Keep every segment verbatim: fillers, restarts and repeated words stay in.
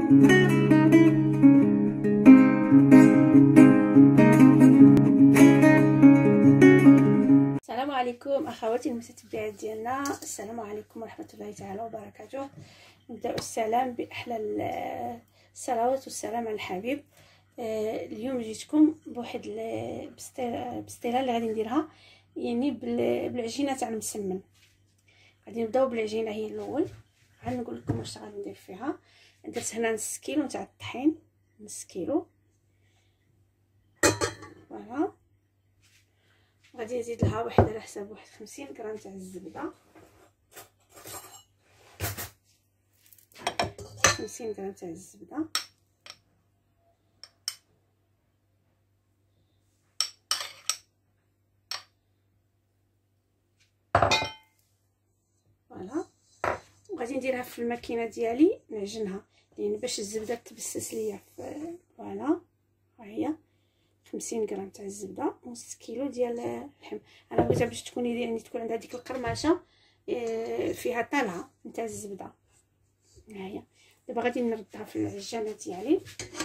السلام عليكم اخواتي المتتبعات ديالنا، السلام عليكم ورحمه الله تعالى وبركاته. نبداو السلام باحلى الصلوات والسلام على الحبيب. اليوم جيتكم بواحد البسطيله اللي غادي نديرها يعني بالعجينه تاع المسمن. غادي نبداو بالعجينه هي الاول، غادي نقول لكم واش غادي ندير فيها. درت هنا نص كيلو تاع الطحين، نص كيلو فوالا. غادي نزيد لها واحد على حساب واحد خمسين غرام تاع الزبده، خمسين غرام تاع الزبده. فوالا، وغادي نديرها في الماكينه ديالي نعجنها لان باش الزبده تبسس ليا. فوالا ها هي خمسين غرام تاع الزبده ونص كيلو ديال اللحم. انا بغيتها باش تكون يعني تكون عندها ديك القرمشه فيها طالعه نتاع الزبده. ها هي دابا غادي نردها في العجانه ديالي،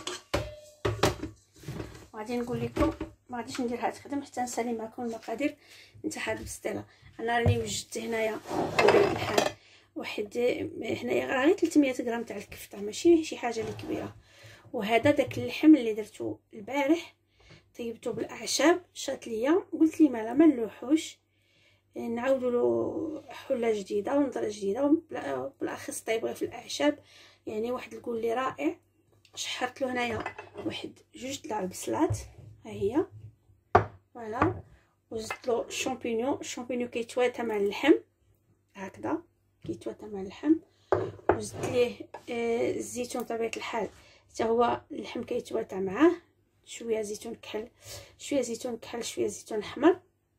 وغادي نقول لكم ما غاديش نديرها تخدم حتى نسالي معكم المقادير نتاع هاد البسطيله. انا راني وجدت هنايا بطبيعه الحال واحد هنايا غير ثلاثمية غرام تاع الكفته، ماشي شي حاجه اللي كبيره. وهذا داك اللحم اللي درتو البارح طيبته بالاعشاب، شات ليا قلت لي مالا ما نلوحوش نعاودوا له حله جديده ونظره جديده، بالاخص طيبوه في الاعشاب يعني واحد الكل لي رائع. شحرت له هنايا واحد جوج تاع البصلات ها هي فوالا، وزدت له الشامبينيون. الشامبينيون كيتواتا مع اللحم هكذا، كيتواتا مع اللحم. وزدت ليه آه الزيتون بطبيعه الحال حتى هو اللحم كيتواتا معاه، شويه زيتون كحل شويه زيتون كحل شويه زيتون احمر.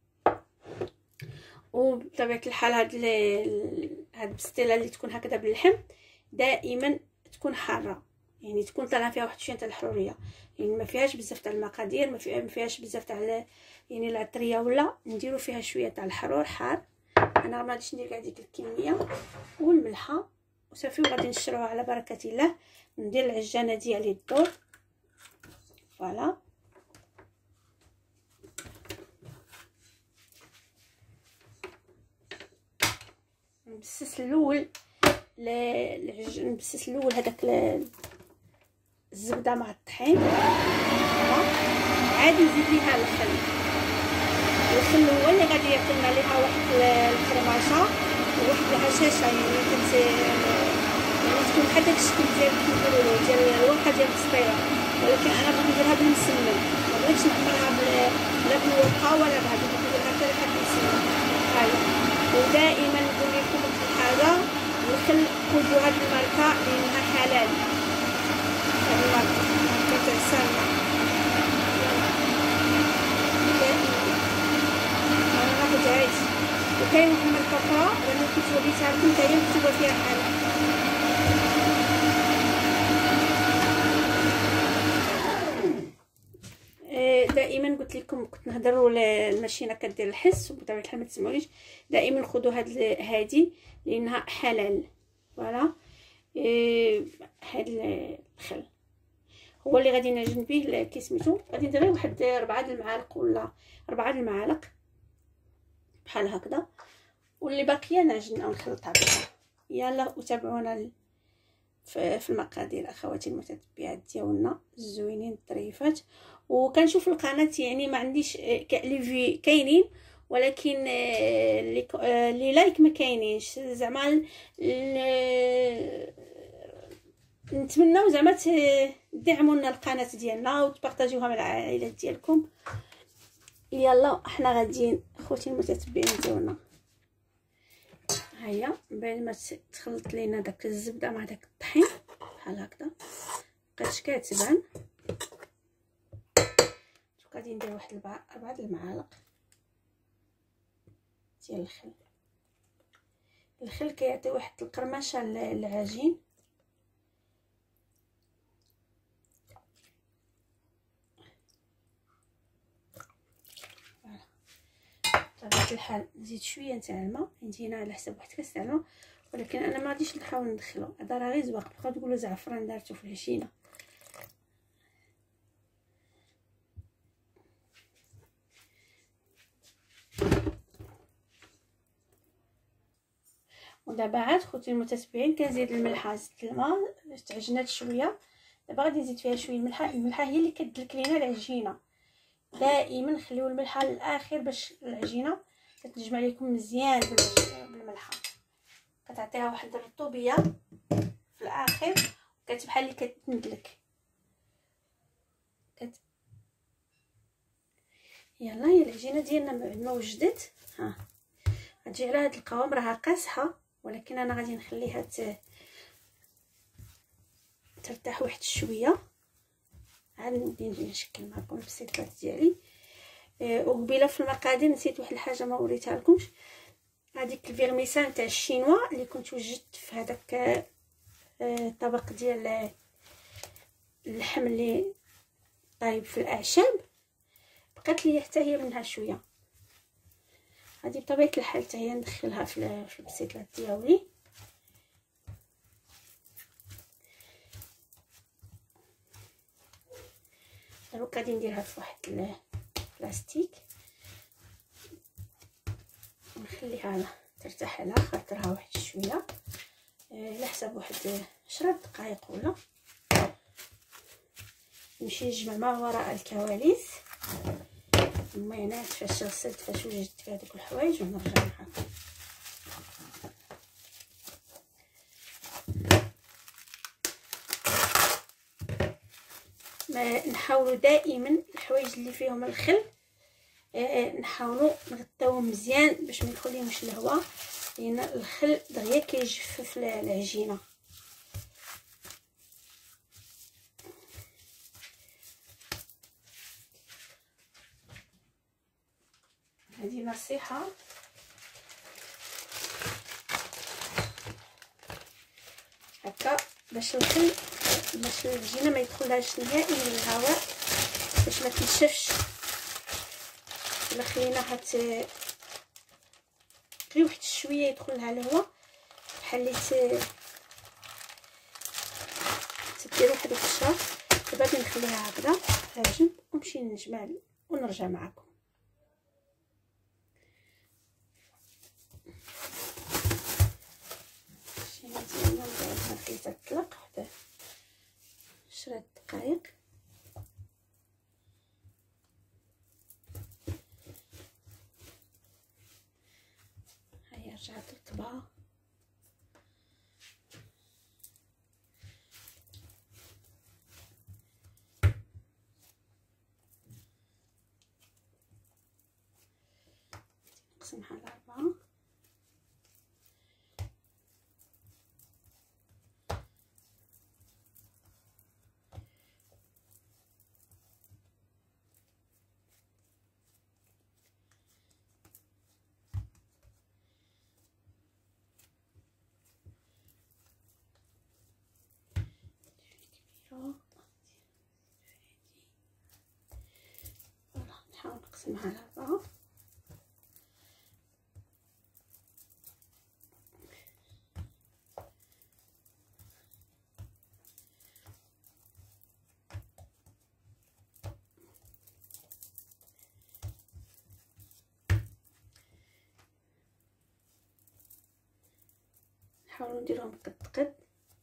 وبطبيعه الحال هاد هاد البسطيله اللي تكون هكذا باللحم دائما تكون حاره، يعني تكون طالعه فيها واحد شويه تاع الحروريه، يعني ما فيهاش بزاف تاع المقادير، ما فيها ما فيهاش بزاف تاع يعني العطريه، ولا نديرو فيها شويه تاع الحرور حار. انا ما غاديش ندير كاع ديك الكميه والملحه وصافي، وغادي نشروها على بركه الله. ندير العجانه ديالي الدور فوالا. نبسس الاول العج... نبسس الاول هذاك الزبده مع الطحين، عادي نزيد ليها الخل. الخل هو اللي غادي يعطينا ليها واحد الكرماشه وواحد الهشاشه، يعني كنت يعني تكون بحال داك الشكل ديال كيقولوا ديال الورقه ديال البسطيله، ولكن انا بغيت نديرها بالمسمن، ما بغيتش نعمرها لا بالورقه ولا بهذا، بغيت نديرها حتى لحد المسمن. هاي ودائما نقول لكم واحد الحاجه، الخل خذوا هاد الماركه لانها حلال، هاد الماركه ماركه تاع سالمه. انا ما خدهاش، وكاين واحد الماركه اخرى انا كنت وريتها لكم حتى هي مكتوبه فيها حلال. دائما قلت لكم كنت نهضروا الماشينه كدير الحس وبطبيعه الحال ما تسمعونيش، دائما خذوا هاد هادي لانها حلال. فوالا إيه هاد الخل هو اللي غادي نعجن به كي سميتو. غادي ندير واحد ربعة المعالق ولا أربعة المعالق بحال هكذا، واللي باقيه نعجن او نخلطها بها. يلا وتابعونا في المقادير اخواتي المتتبعات ديالنا الزوينين الظريفات. وكنشوف القناه يعني ما عنديش لي في كاينين، ولكن لي لايك ما كاينينش. زعما نتمناو زعما تدعموا لنا القناه ديالنا وتبارطاجيوها مع العائلات ديالكم. يلا احنا غاديين اخوتي المتتبعين ديالنا. هيا من بعد ما تخلط لينا داك الزبده مع داك الطحين بحال هكذا بقاتش كتبان، غادي ندير واحد أربعة المعالق ديال الخل. الخل كيعطي واحد القرمشه للعجين. بطبيعه الحال نزيد شويه تاع الماء، عندي هنا على حساب واحد كاس تاع الماء، ولكن انا ما غاديش نحاول ندخلو، هذا راه غير زواق. بقاو تقولوا زعفران دارتو في العجينه. ودابا عاد خوتي المتتبعين كنزيد الملحه، زدت الماء تعجنات شويه. دابا غادي نزيد فيها شويه الملحه. الملحه هي اللي كدلك لينا العجينه. دائما خليو الملحه للاخر باش العجينه كتنجمع لكم مزيان بالملحه، كتعطيها واحد الرطوبيه في الاخر، كتبحال اللي كتندلك. كت... يلا هي العجينه ديالنا بعد ما وجدت، ها غتجي على هاد القوام، راها قاصحه ولكن انا غادي نخليها ت... ترتاح واحد شويه. عاد نبدا نشكل معكم البسيطات ديالي. أه وقبيله في المقادير نسيت واحد الحاجه ما وريتها لكمش، هذيك الفيرميسان تاع الشينوا اللي كنت وجدت في هذاك الطبق أه ديال اللحم اللي طايب في الاعشاب، بقات لي حتى هي منها شويه. هذه بطبيعه الحال حتى هي ندخلها في البسيطات ديالي. دروك غادي نديرها في واحد البلاستيك ونخليها ترتاح على خاطرها واحد شويه، على حساب واحد عشرة دقائق ولا نمشي نجمع ما وراء الكواليس، المايونيز فاش غسلت فاش وجدت في هذوك الحوايج، ونرجع معكم. ما نحاولوا دائما الحوايج اللي فيهم الخل آه نحاولوا نغطيوهم مزيان باش ما يدخل لهمش الهواء، لان الخل دغيا كيجفف العجينه. هذه نصيحه هكا باش الخل باش العجينه ما يدخلهاش نهائي من الهواء، باش ما تنشفش. الا خليناها ت غير واحد شويه يدخل لها الهواء بحال اللي ت تدير واحد القشره. دابا غادي نخليها هكذا على جنب ونمشي نجمع ونرجع معكم. خليتها تطلق واحد عشرة دقائق. هيا رجعت رطبه. نقسمها على أربعة. نحاول نقسمها على أربعة. نحاولوا نديرهم قد قد.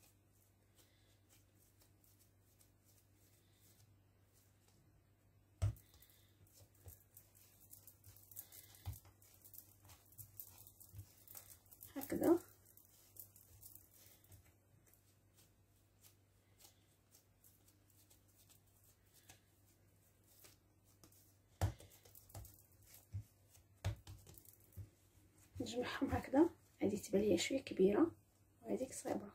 هكذا نجمعهم هكذا. هذه تبان ليا شويه كبيره وهذيك صغيره.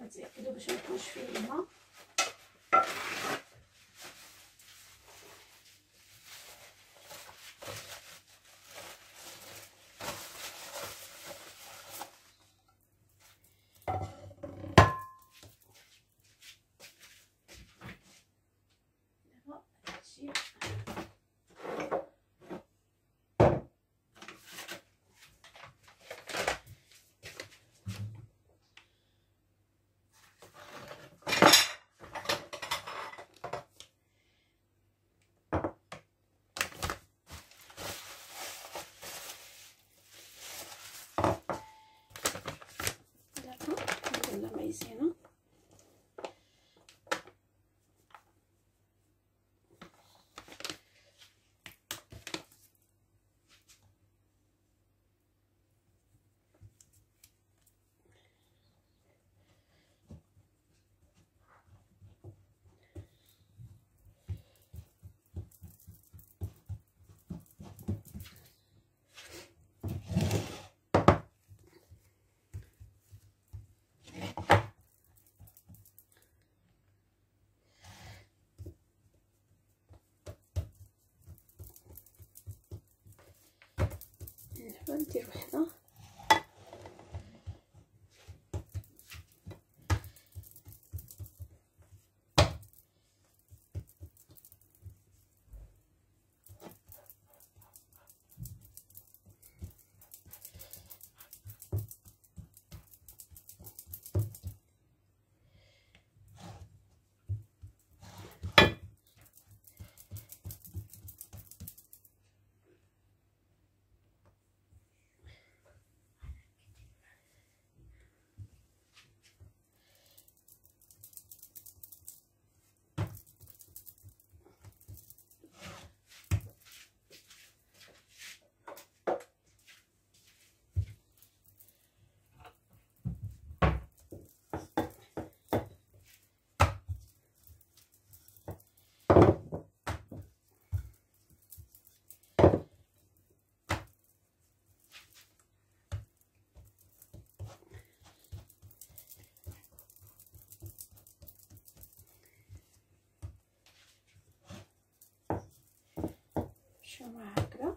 كنتاكدوا باش ما يكونش فيه الماء. مايزينا ندير وحده شو مع هكذا.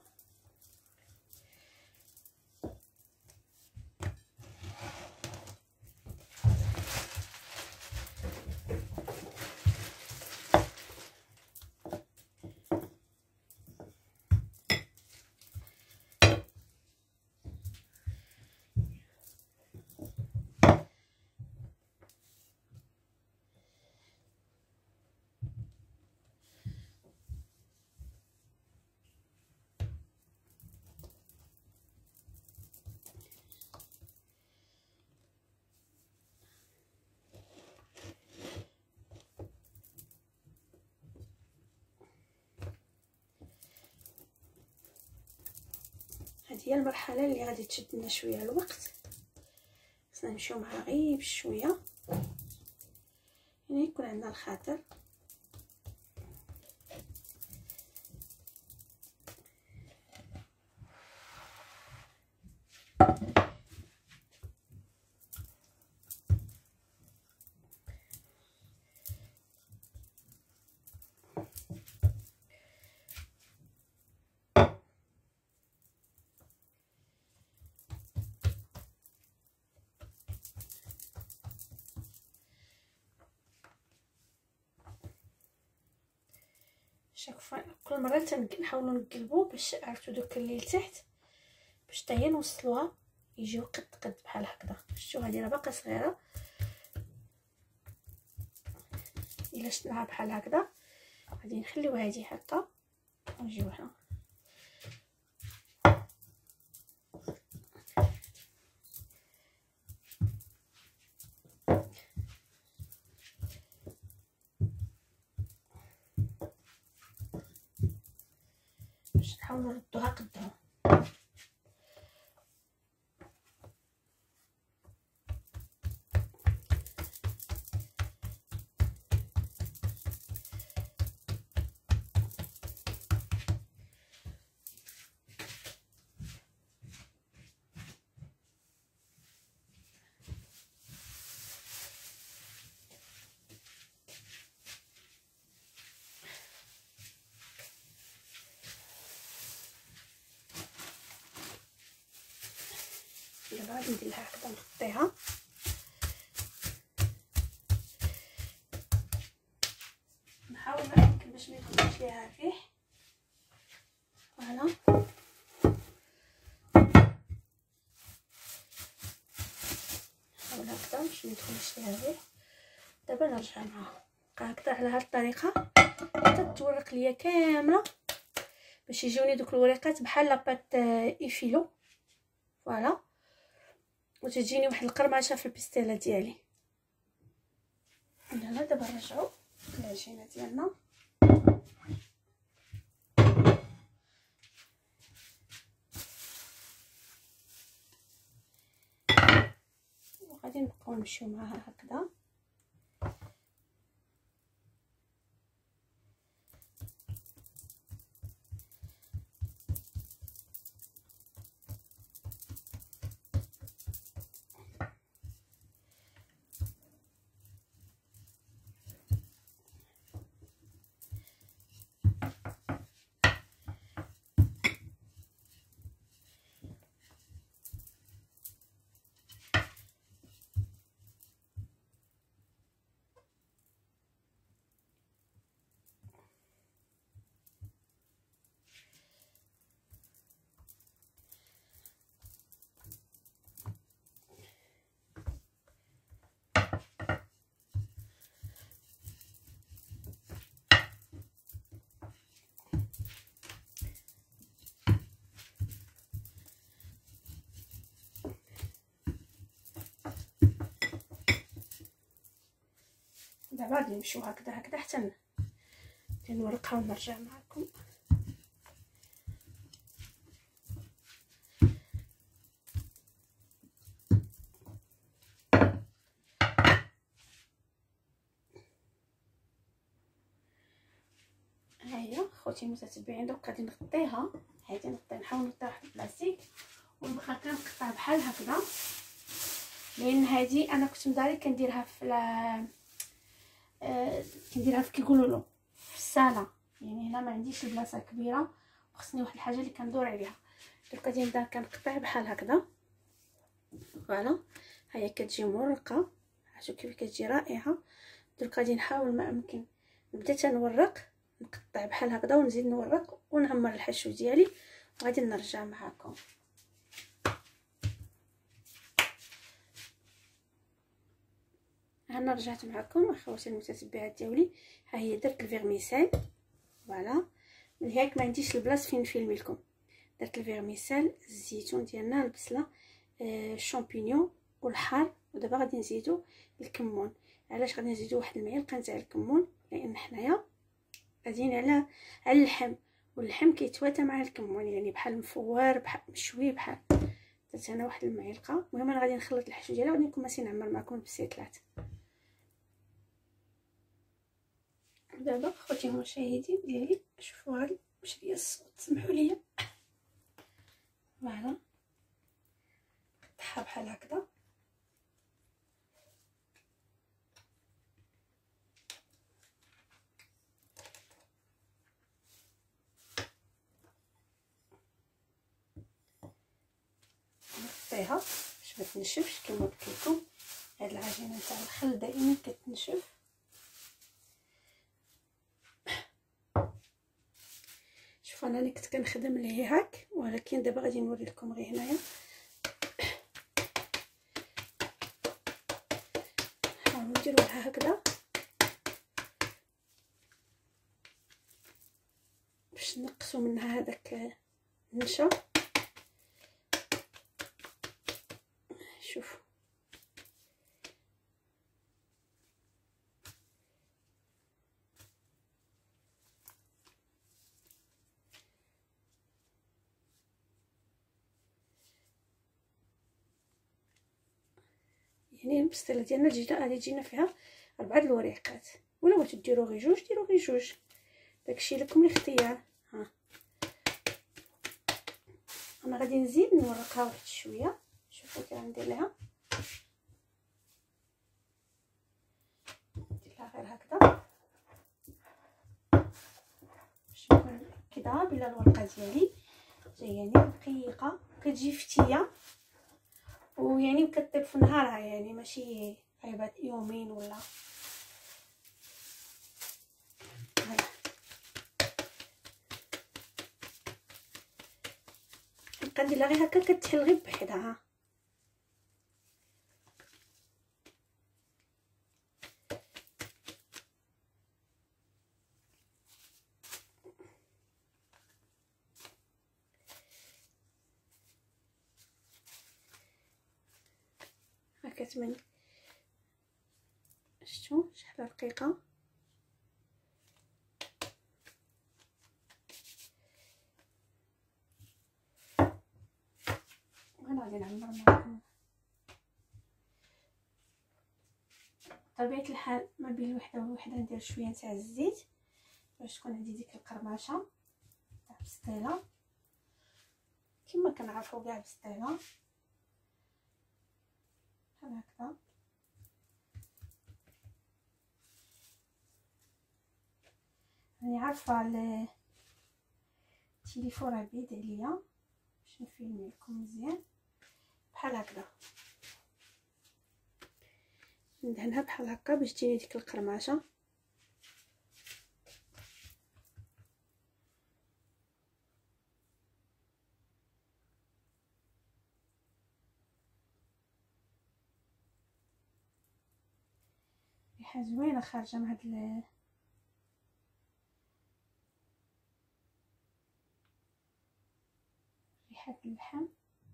هذه هي المرحله اللي غادي تشد لنا شويه الوقت. خصنا نمشيو معها غير بشويه يعني يكون عندنا الخاطر. شوف كل مره تنحاولوا نقلبوا باش عرفتوا دوك اللي لتحت باش حتى هي نوصلوها يجيو قد قد بحال هكذا. شفتوا هذه راه باقا صغيره، الا شدناها بحال هكذا غادي نخليو هذه هكا ونجيو هنا. باش نحاولوا نردوها قدام. دابا غادي ندير لها هكذا نغطيها. نحاول ما يمكن باش ما يكونش ليها الريح. فوالا نحاول هكذا باش ما يدخلش ليها الريح. دابا نرجع معها هكذا على هاد الطريقه حتى تورق ليا كامله باش يجوني دوك الوريقات بحال لاباط ايفيلو. فوالا وتجيني واحد القرمشه في البستيله ديالي. يلا دابا نرجعوا العجينه ديالنا. وغادي نبقاو نمشيو معها هكذا. دابا غادي نمشيو هكذا هكذا حتى نورقها ونرجع معكم. هيا خوتي المتتبعين دوك غادي نغطيها. هادي نغطي نحاول نغطي واحد البلاستيك ونبقى كنقطع بحال هكذا، لان هادي انا كنت مداري كنديرها في آه كنديرها في كيقولوا له في الصاله، يعني هنا ما عنديش البلاصه كبيره وخصني واحد الحاجه اللي كندور عليها. درك غادي نبدا كنقطع بحال هكذا. فوالا هيا كتجي مرقه، شوفوا كيف كتجي رائعه. درك غادي نحاول ما امكن نبدا تنورق، نقطع بحال هكذا ونزيد نورق ونعمر الحشو ديالي وغادي نرجع معكم. انا رجعت معكم اخواتي المتتبعات ديالي. ها هي درت الفيرميسيل. فوالا ياك ما عنديش البلاصه فين نفيلمي لكم. درت الفيرميسيل، الزيتون ديالنا، البصله، آه الشامبينيون والحار. ودابا غادي نزيدو الكمون. علاش غادي نزيدو واحد المعلقه نتاع الكمون؟ لان حنايا غاديين على على اللحم، واللحم كيتواتى مع الكمون، يعني بحال مفور بحال مشوي بحال. درت انا واحد المعلقه. المهم انا غادي نخلط الحشو ديالها وغادي نكون ماشي نعمر معكم البسيطلات. دابا خوتي المشاهدين ديالي شوفوا هاد واش ليا الصوت، سمحوا لي. فوالا قطعها بحال هكذا. نغطيها باش ما تنشفش كما قلت لكم. هاد العجينه تاع الخل دائما كتنشف. شوفوا انا كنت كنخدم ليه هاك، ولكن دابا غادي نوري لكم غير هنايا. حاولوا نديروا لها هكذا باش نقصوا منها هذاك النشا. شوفوا يعني البسطيله ديالنا تجينا غادي تجينا فيها اربعه الوريقات، ولا بغيتو ديروا غير جوج ديروا غير جوج، داكشي لكم الاختيار. ها انا غادي نزيد نورقها واحد شويه. شوفوا كي غندير لها، ندير لها غير هكذا باش نكون كذا بلا الورقه ديالي جاياني رقيقه، كتجي فتيه ويعني كطيب في نهارها، يعني ماشي عيبات يومين ولا. نبقى نديرها غير هكا كتحل غير بحدها. هكا تمن شفتو شحال رقيقه. وانا غادي نعمر معكم بطبيعه الحال ما بين الوحده والوحده ندير شويه تاع الزيت باش تكون عندي ديك القرماشه تاع البسطيله كما كنعرفوا كاع البسطيله بحال هكذا. راني عارفه التليفون راه بعيد عليا باش نفيلمي لكم مزيان بحال هكذا. ندهنها بحال هكا باش تجيني ديك القرماشه. ريحه زوينه خارجه من هاد ال... ريحه اللحم.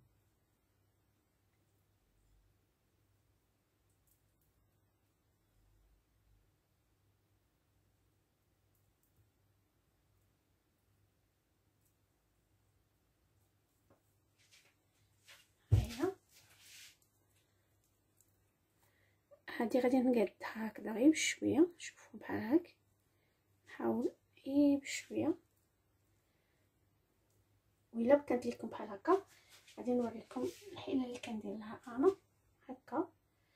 هادي غادي نقادها هكذا غير بشويه. شوفوا بحال هكا نحاول غير بشويه. وإلا بكات لكم بحال هكا غادي نوريكم الحيله اللي كندير لها انا هكا.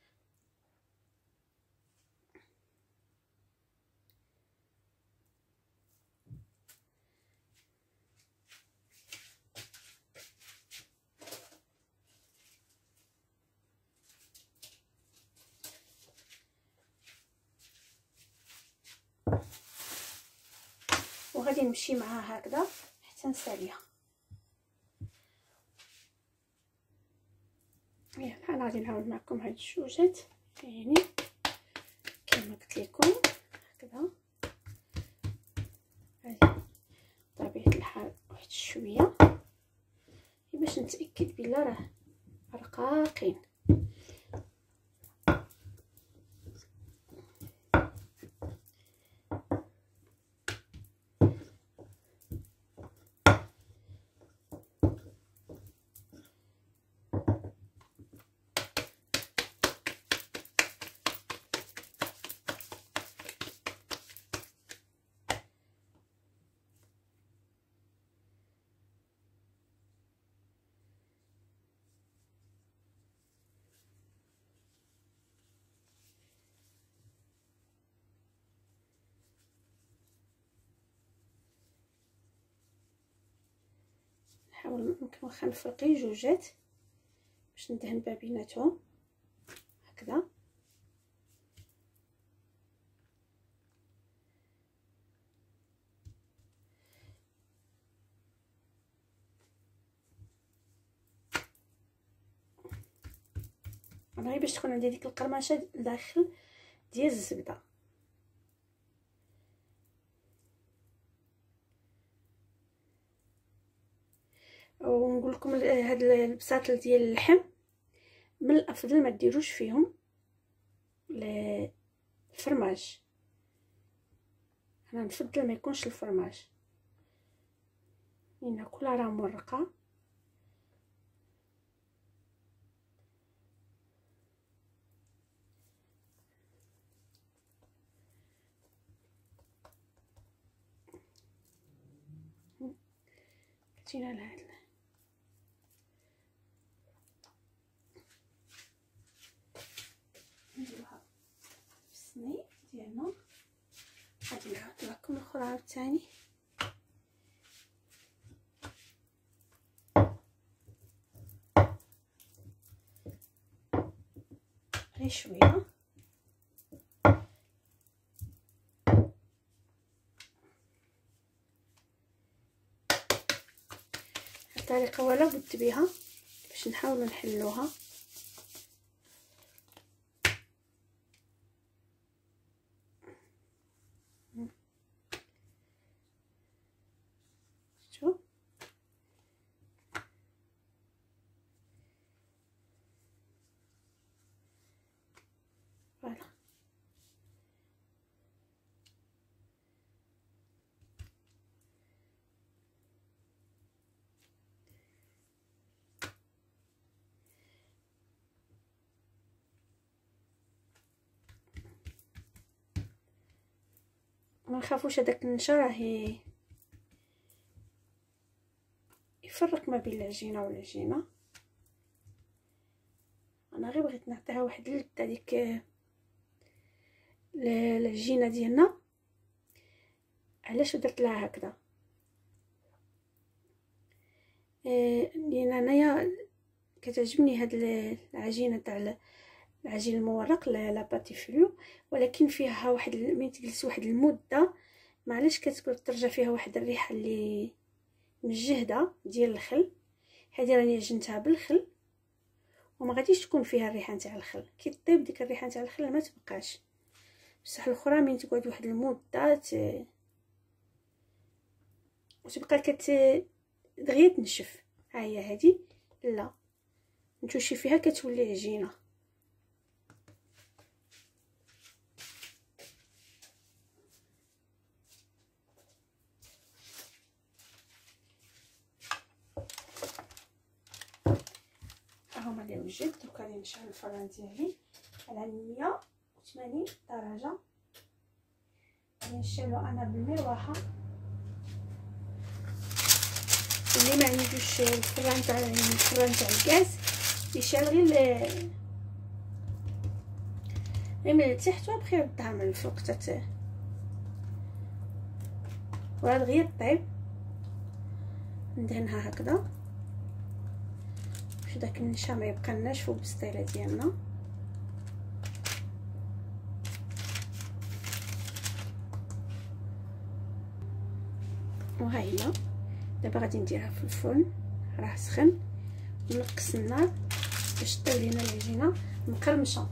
وغادي نمشي معاها هكذا حتى نساليها. يلا انا غادي نعاود معكم هاد الجوجات يعني كما قلت لكم هكذا. هذه بطبيعه الحال واحد شويه باش نتاكد بلا راه رقاقين. نحاول ممكن واخا نفرقي جوجات باش ندهن ما بيناتهم هكذا. انا غير باش تكون عندي ديك القرمشه داخل ديال الزبده. ونقول لكم هاد البساطل ديال اللحم من الافضل ما ديروش فيهم الفرماج. انا نفضل ما يكونش الفرماج لان كلها راه مرقه. جينا لهاد نديروها في الصيني ديالنا. غادي نعاود لكم الاخرى عاوتاني. غير شويه. الطريقه ولا بد بها باش نحاولوا نحلوها. شوف فوالا ما نخافوش هذاك النشا راه يفرق ما بين العجينه والعجينه. انا غير بغيت نعطيها واحد اللذه ديك العجينه ديالنا. علاش درت لها هكذا؟ آه لان انايا كتعجبني هاد العجينه تاع العجين المورق لا باتي فلو، ولكن فيها واحد من تجلس واحد المده معلاش كتكون ترجع فيها واحد الريحه اللي مجهده ديال الخل. هذه راني عجنتها بالخل وما غاديش تكون فيها الريحه نتاع الخل. كي طيب ديك الريحه نتاع الخل ما تبقاش، بصح الاخرى من تقعد واحد المده ت... وتبقى كت دغيا تنشف. ها هي هذه لا نتوشي فيها كتولي عجينه. هما اللي وجدت. دوكا غادي نشعل الفران ديالي على مية وثمانين درجه. غادي نشعلو انا بالمروحه. اللي ما عندوش الفران تاع الفران تاع الغاز يشعل غير غير من التحت وبخي يردها من الفوق حتى وهاد غير طيب. ندهنها هكذا باش داك النشا ما يبقى لناش فوق البسطيله ديالنا. وها هي دابا غادي نديرها في الفرن راه سخن ونقص النار باش طيب لينا العجينه مقرمشه.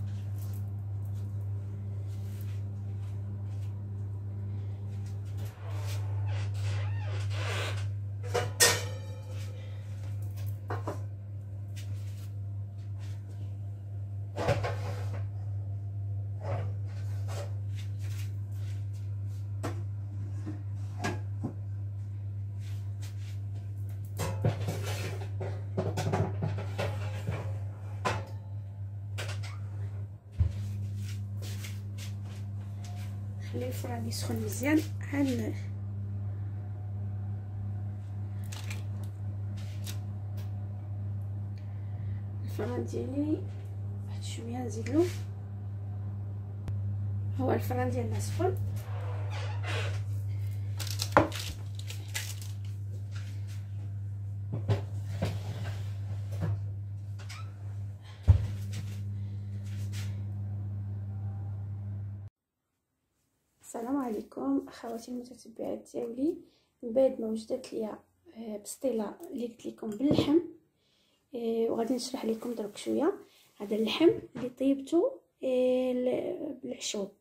خلي الفران يسخن مزيان. عن الفران ديالي واحد شويه نزيدلو. هو الفران ديالنا سخن. السلام عليكم اخواتي المتتبعات ديالي. من بعد ما وجدت ليا بسطيله اللي قلت لكم باللحم، وغادي نشرح لكم درك شويه. هذا اللحم اللي طيبته بالعشوب.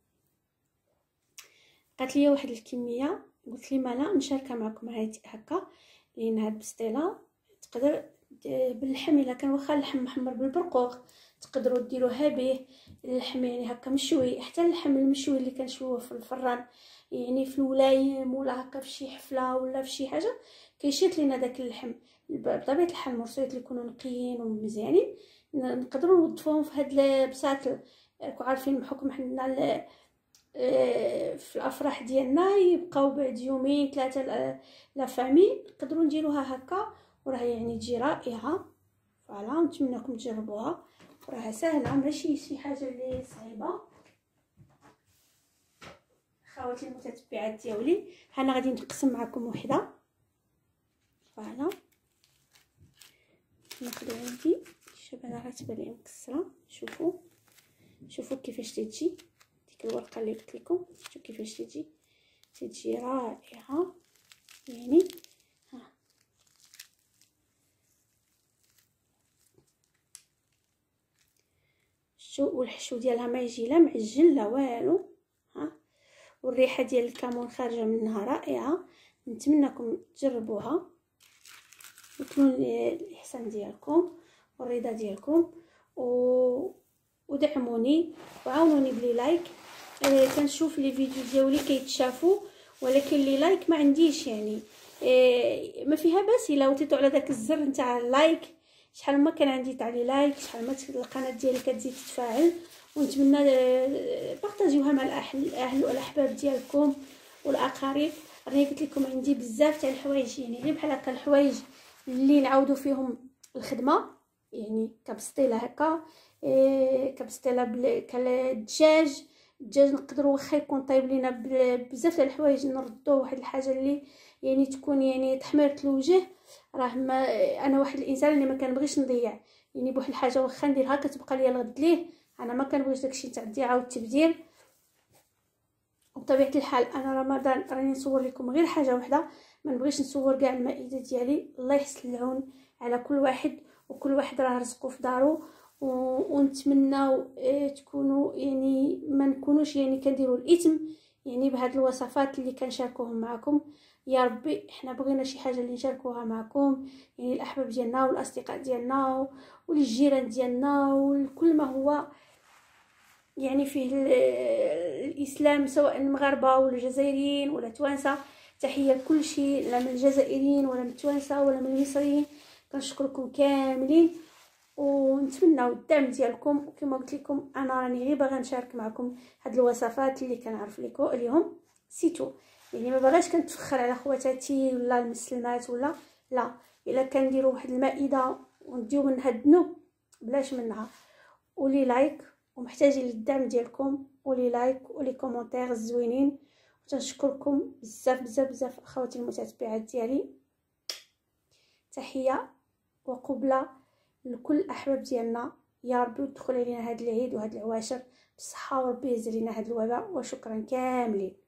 قالت لي واحد الكميه، قلت لي مالا نشاركها معكم هكا، لان هاد البسطيله تقدر باللحم الا كان واخا اللحم محمر بالبرقوق تقدروا ديروها به. اللحم يعني هكا مشوي، حتى اللحم المشوي اللي كنشويه في الفران يعني في الولايم ولا هكا في شي حفله ولا في شي حاجه كيشيط لينا داك اللحم. بطبيعه الحال المرصويات اللي يكونوا نقيين ومزيانين نقدروا نوظفوهم في هاد البساط. راكم عارفين بحكم حنا في الافراح ديالنا يبقاو بعد يومين ثلاثه لا فامي نقدروا نديروها هكا وراه يعني تجي رائعه. فوالا نتمنىكم تجربوها، راها سهله ماشي شي حاجه اللي صعيبه. خواتي المتتبعات ديالي انا غادي نقسم معكم وحده. فوالا ناخذ عندي شوف انا راه تبان لي مكسره. شوفوا شوفوا كيفاش تجي ديك الورقه اللي قلت لكم، شوفوا كيفاش تجي تجي رائعه يعني. ها شو، والحشو ديالها ما يجي لا معجن لا والو. ها والريحه ديال الكمون خارجه منها رائعه. نتمنىكم تجربوها وتكونوا الاحسان ديالكم والرضا ديالكم و... ودعموني وعاونوني بلي لايك. آه كنشوف لي فيديو ديالي كيتشافوا، ولكن لي لايك ما عنديش يعني. آه ما فيها باس الا وطيتوا على داك الزر نتاع اللايك. شحال ما كان عندي تاع لي لايك، شحال ما القناه ديالي كتزيد تتفاعل. ونتمنى آه بارطاجيوها مع الاهل والاحباب ديالكم والاقارب. راني قلت لكم عندي بزاف تاع الحوايج، يعني غير بحال هكا الحوايج اللي نعاودوا فيهم الخدمه، يعني كبسطيله هكا. إيه كبسطيله بالدجاج. الدجاج نقدروا واخا يكون طايب لينا بزاف تاع الحوايج نردوه واحد الحاجه اللي يعني تكون يعني تحميره الوجه. راه ما انا واحد الانسان اللي ما كنبغيش نضيع يعني بواحد الحاجه واخا نديرها كتبقى ليا الغد ليه. انا ما كنبغيش داكشي تاع الضياعه والتبذير. وبطبيعه الحال انا رمضان راني نصور لكم غير حاجه واحده، ما نبغيش نصور كاع المائده ديالي. الله يحسن العون على كل واحد، وكل واحد راه رزقه في دارو. ونتمناو اه تكونوا يعني ما نكونوش يعني كنديروا الاثم يعني بهاد الوصفات اللي كنشاركوهم معكم. يا ربي حنا بغينا شي حاجه اللي نشاركوها معكم، يعني الاحباب ديالنا والاصدقاء ديالنا والجيران ديالنا وكل ما هو يعني فيه الاسلام، سواء المغاربه ولا الجزائريين ولا توانسه. تحيه لكل شيء، لا من الجزائريين ولا من التوانسه ولا من المصريين. كنشكركم كاملين ونتمناو الدعم ديالكم. وكما قلت لكم انا راني غير باغا نشارك معكم هاد الوصفات اللي كنعرف لكم اليوم سيتو. يعني ما باغاش كنتفخر على خواتاتي ولا المسلمات ولا لا. الا كنديروا واحد المائده ونديو منها الذنوب بلاش منها. ولي لايك ومحتاجين للدعم ديالكم، ولي لايك ولي كومونتير زوينين. وتنشكركم بزاف بزاف بزاف اخواتي المتتبعات ديالي. تحيه وقبله لكل الاحباب ديالنا. يا ربي يدخل علينا هذا العيد وهذا العواشر بالصحه وربي يهز علينا هذا الوباء. وشكرا كاملين.